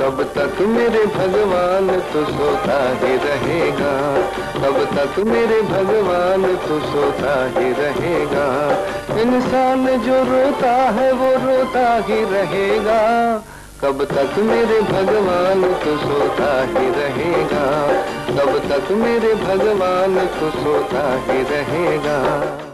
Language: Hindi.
कब तक मेरे भगवान तू सोता ही रहेगा, कब तक मेरे भगवान तू सोता ही रहेगा। इंसान जो रोता है वो रोता ही रहेगा, कब तक मेरे भगवान तू सोता ही रहेगा, कब तक मेरे भगवान तू सोता ही रहेगा।